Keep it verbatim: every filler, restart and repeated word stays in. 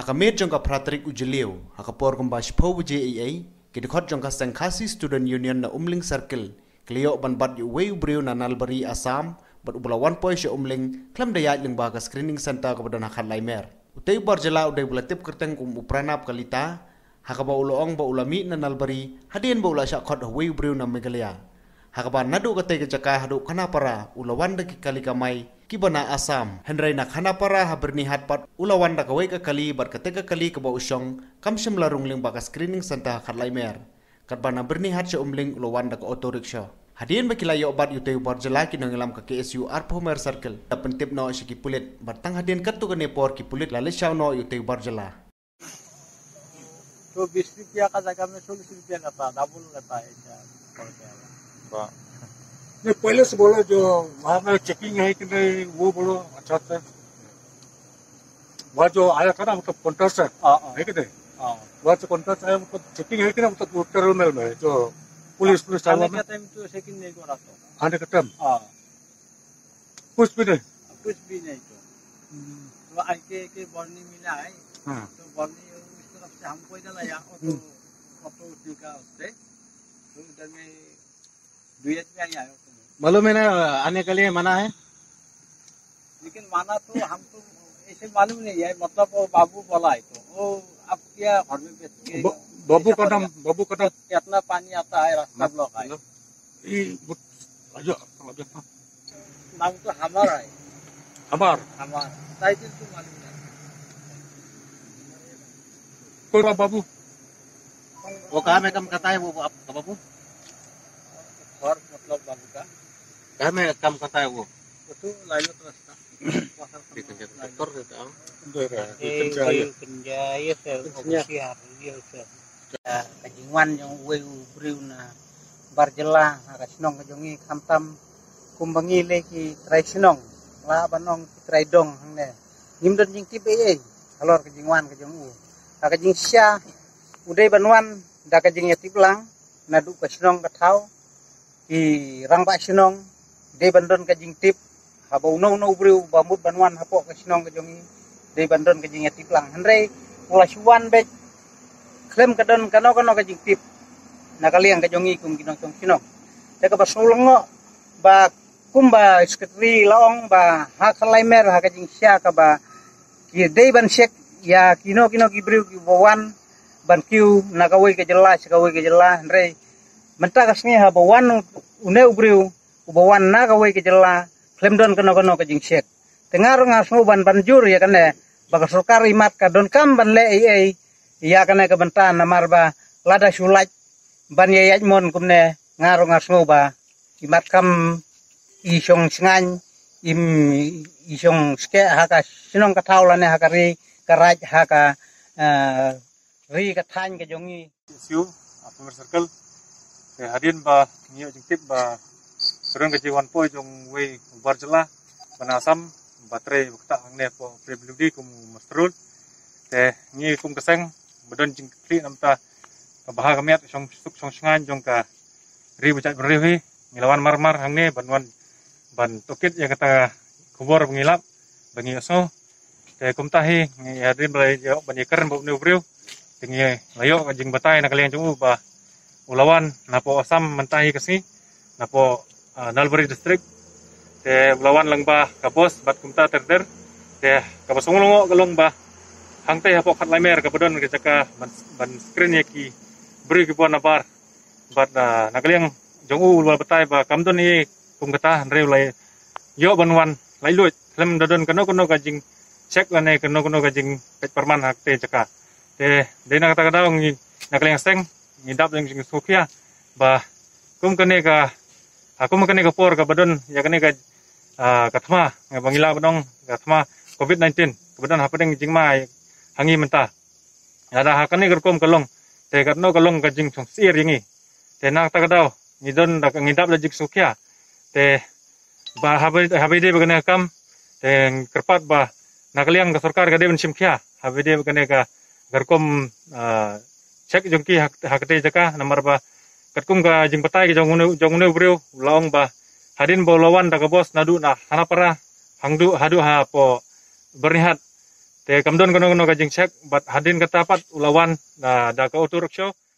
Hakamet jongka Patrick Ujeliu, hakapor kumbash po J A A, kidikot jongka Sengkasi Student Union na Umling Circle, kliyo banbat yu wei ubriu na Nalbari Assam, bat ubala one point siya umling, klam dayat yung baga screening center kepada nakat laimer. Utay barjala uday bulatip kerteng kum upranap kalita, hakaba uloong ba ulami na Nalbari, hadian ba ula siya kot wei ubriu na Megalea. Hakaba nadu katay kajaka hadu kanapara, ulawan da kikali kamay, kibana Assam, Henry nak hanapara habernihat pat ulawan da kawai kali bar kateka kali keba usyong kamsyam larung ling baka screening santa karlaimer katbana bernihat siya umling ulawan da ka auto rickshaw hadian bakilayo obat yutay barjala kinangilam ka K S U Arpomer Circle da pentip no siya kipulit batang hadian katu ka nepor kipulit lalisyaw no yutay barjala तो बीस रुपया का जगह में चालीस रुपया का था डबल लेता है क्या नहीं पहले से बोलो जो वहाँ में चेकिंग है कि नहीं वो बोलो अच्छा था वहाँ जो आया था ना मतलब कॉन्ट्रैक्ट से है कि नहीं वहाँ से कॉन्ट्रैक्ट आया मतलब चेकिंग है कि ना मतलब टर्मिनल में जो पुलिस पुलिस आने का टाइम तो चेकिंग नहीं करा तो आने का टाइम कुछ भी नहीं कुछ भी नहीं तो वो आके के वार्निंग मिला है तो वार्निंग इस तरफ से हमको इधर लाया ऑटो ऑटो का उससे तो इधर में दुयत में आया है मालूम है ना आने के लिए मना है लेकिन माना तो हम तो ऐसे मालूम नहीं है मतलब वो बाबू बोला है तो वो अब क्या घर में बेच के बाबू का नाम बाबू का नाम इतना पानी आता है रास्ता ब्लॉक है नाम तो हमारा है हमार हमारा टाइटल तो मालूम नहीं कोई बाबू वो कहाँ में कम करता है वो आपका बाबू और मतलब बाबू का कहाँ में काम करता है वो itu lalu terus di kantor itu ah di Penjaya Selosiar dia usah kajingwan yang weu briuna barjela kasnong kajongi kamtam kumbangi leki traisinong la banong traidong hangne nimdon jing tipe e halor kajingwan kajong u kajing sia udai banwan da kajing yatiplang nadu kasnong katau ki rang ba sinong de bandon kajing tip habau no no briu bamut banwan hapo kasinong kajongi de bandon kajing yatip lang henrei pula suwan be klem kadon kano kano kajing tip nakaliang kajongi kum kinong tong sinong te ka basulongo ba kumba sekretari laong ba hakalaimer ha kajing sia ka ba ki de ban sek ya kino kino ki briu ki bawan ban kiu nakawai ka jelas kawai ka jelas henrei menta kasni ha bawan une ubriu ubawan na kawai ke jela klemdon kono kono ke jingsek tengar ngasmu ban banjur ya kane baga सरकार imat ka don kam ban le ai ya kane ke bentan namar ba lada sulaj ban ye mon kumne ngaro ngasmu ba imat kam isong singan im isong ske haka sinong ka taulane haka ri karaj haka ri ka than ke jongi siu Arpomer Circle hadirin ba ngiyo jingtip ba Serang kejiwan po jong way barjala banasam baterai bakta angne po prebludi kum mastrul te ngi kum keseng bedon jing kli namta kabaha kamiat song suk song sengan jong ka ri bacai berriwi ngilawan marmar hangne banwan ban tokit ya kata kubor pengilap bangi aso te kum tahi ngi hadin balai jo banyeker bo ne ubriu tingi layo jing batai na kalian jong ba ulawan napo asam mentahi kesi napo Nalbari district te lawan langba kapos bat kumta terder te kapasungulungo galong ba hangte hapo khat laimer kabadon ke jaka ban screen yaki beri ki buan nabar bat nakaliang jongu wal batai ba kamdon ni kum kata reu lai yo banwan lai luit lem dodon kano kano kajing check lane kano kano kajing pet perman hakte jaka te dena kata kata ngi nakaliang seng ngidap yang jing sukia ba kum kane ka aku makan ke por ke badon ya kene ke kathma bangila badong kathma covid nineteen kebetulan apa deng jingma hangi mentah ada hakane gerkom kalong te katno kalong ka jing song sir yangi te nak ta kadau ngidon dak ngidap lajik sukia te ba habide habide bagane kam te kerpat ba nakaliang ka sarkar ka de simkhia habide bagane ka gerkom cek jongki hakte jaka nomor ba katkum ka jing patai ke jong unu jong unu briu laong ba hadin bo lawan da ka bos nadu na hanapara hangdu hadu ha po bernihat te kamdon kono kono kajing cek bat hadin kata pat ulawan na da ka otur show